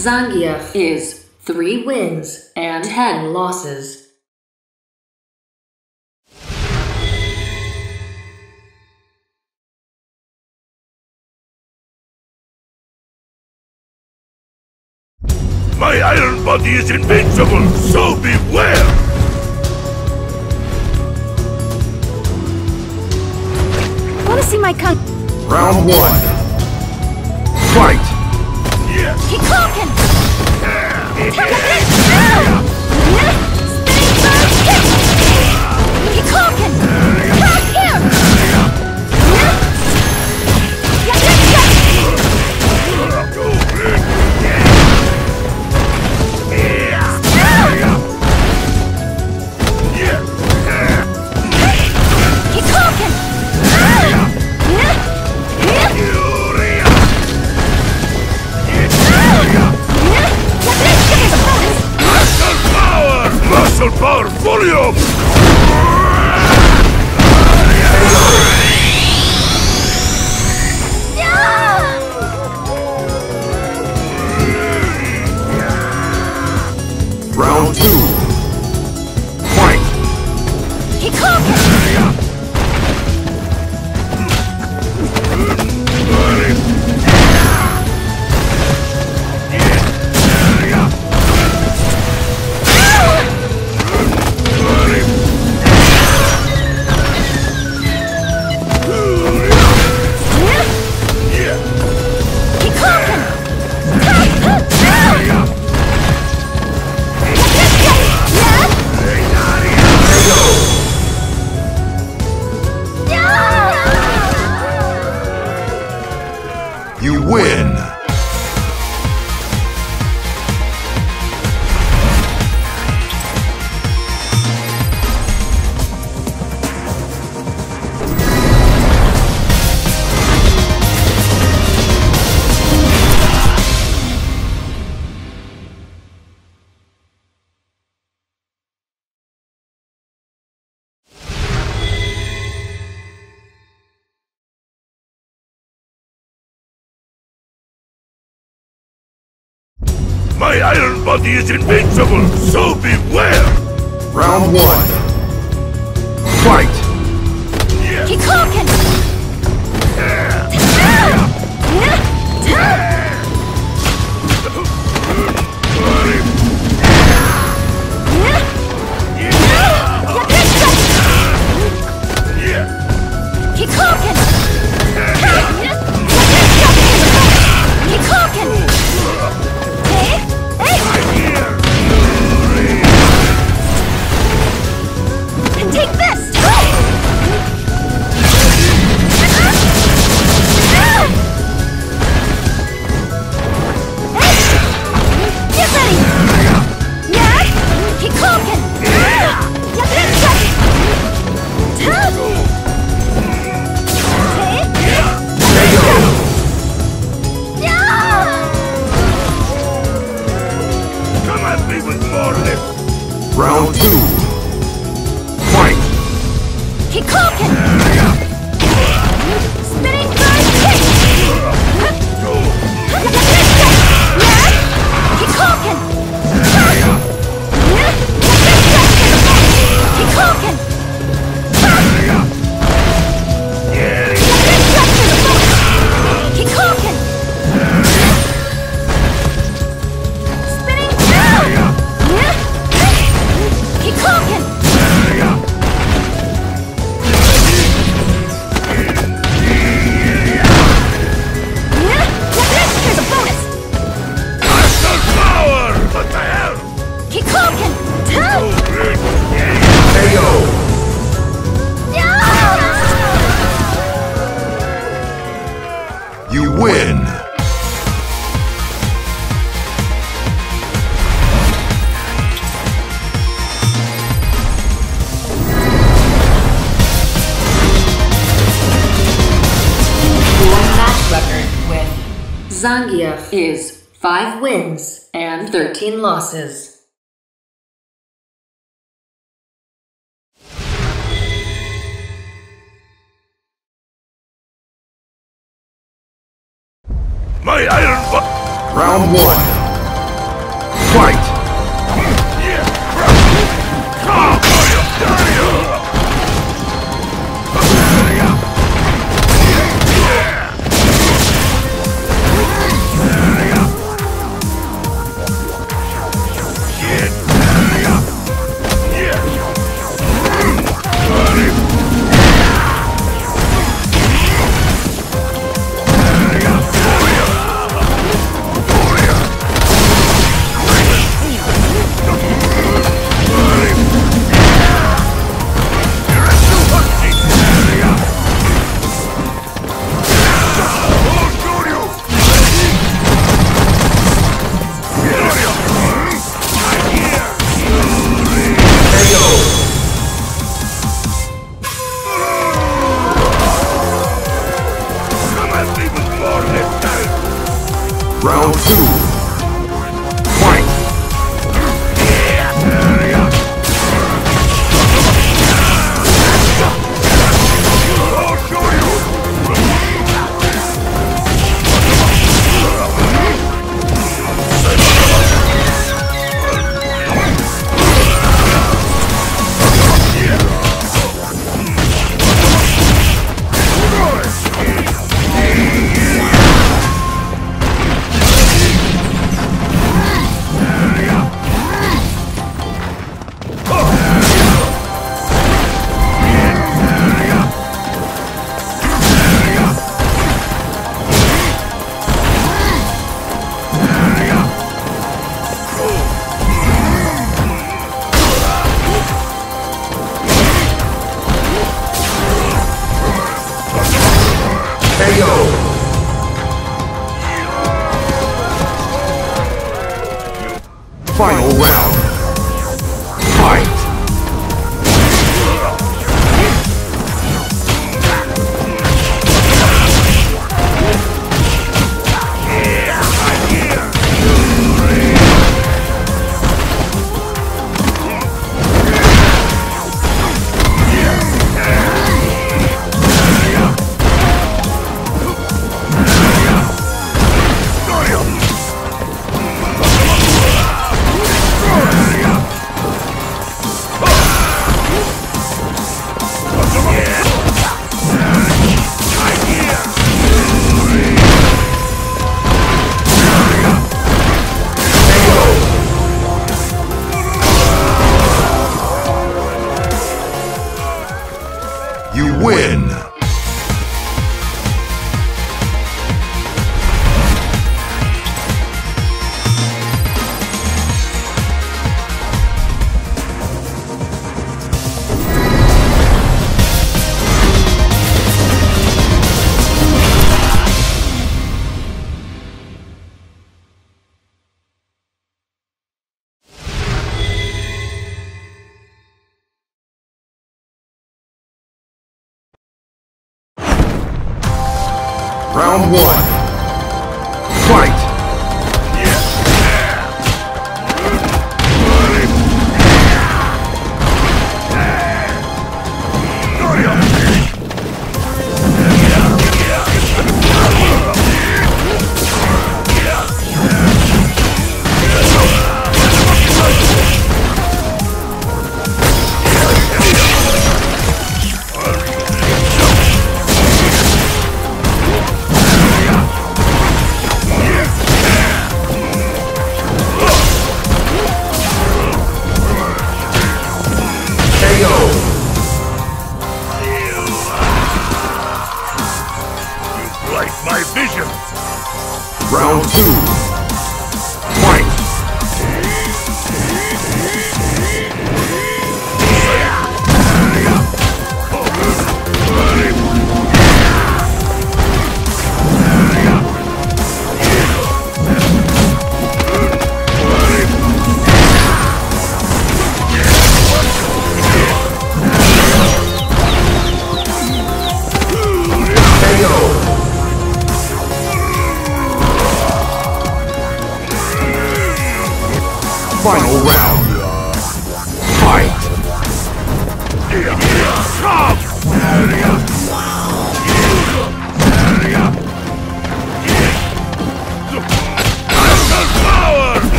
Zangief is 3 wins and 10 losses. My iron body is invincible, so beware! Wanna see my kung? Round 1. Fight! Kikoken! Spinning bird kick! Kikoken! Back here! Muscle power volume! Round 2. Fight! You win! My iron body is invincible, so beware! Round 1. Fight! Kikoken! Take this! Round 2. Fight! Kikoken! Spinning bird kick! Kikoken! Kikoken! Kikoken! Spinning Kikoken! Here's a bonus! Master power! What the hell? Kikoken! KO! You win! Record with Zangief is 5 wins and 13 losses. My iron butt! Round 1. Fight! Round 2. Fight! I'll show you! Final round. Fight! You win! Round 1. Fight!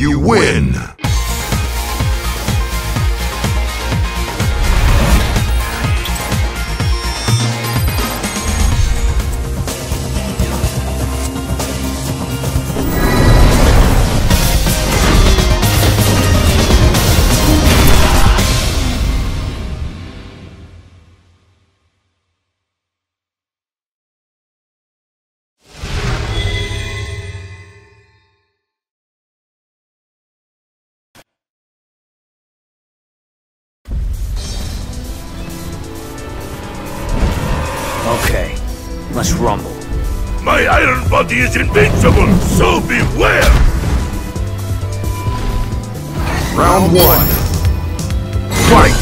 You win! Okay, let's rumble. My iron body is invincible, so beware! Round 1. Fight!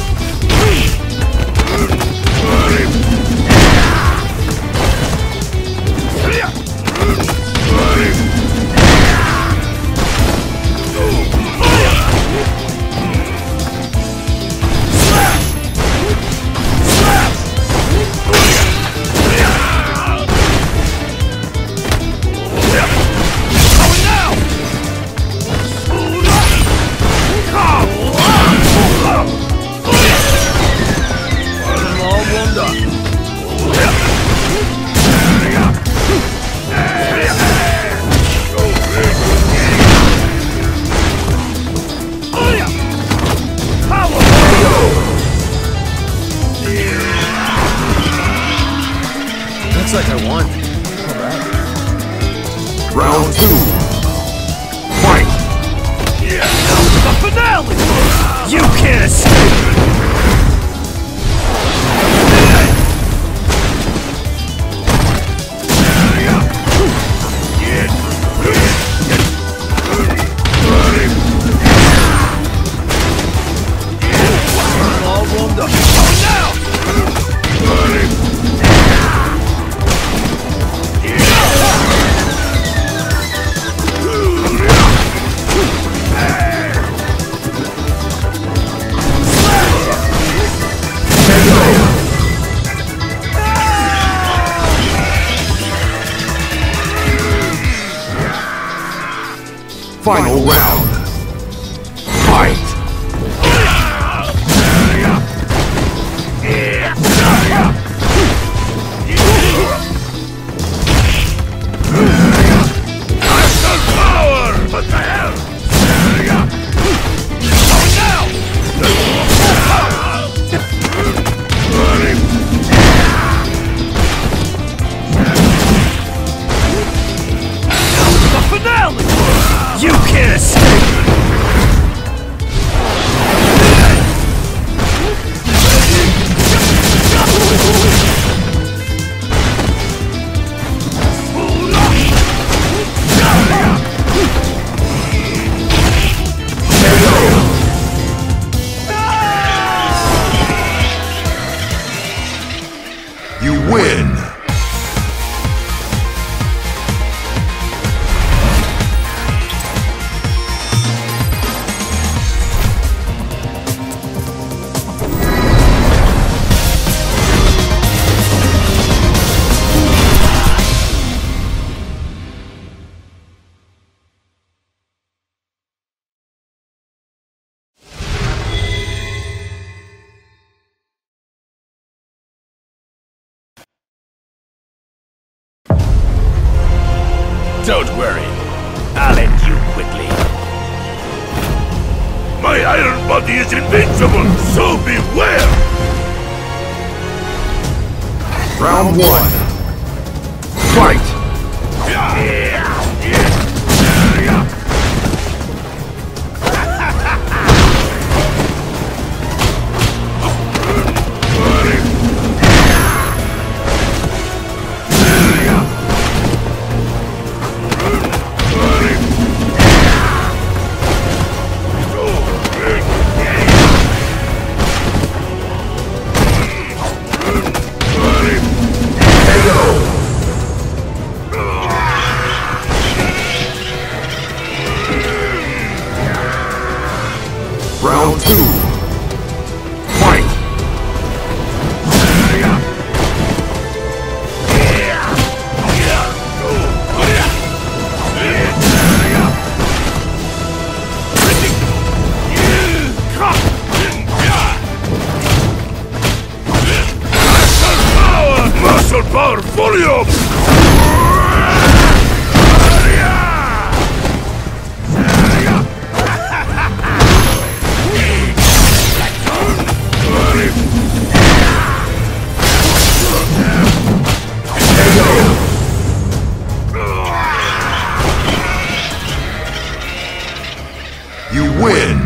Looks like I won. Alright. Round 2. Fight! The finale! You can't escape! All warmed up. Oh, now! Final round. Fight! Master power! What the hell? The finale! You can't escape! You win! Don't worry. I'll end you quickly. My iron body is invincible, so beware! Round 1. Fight! You win!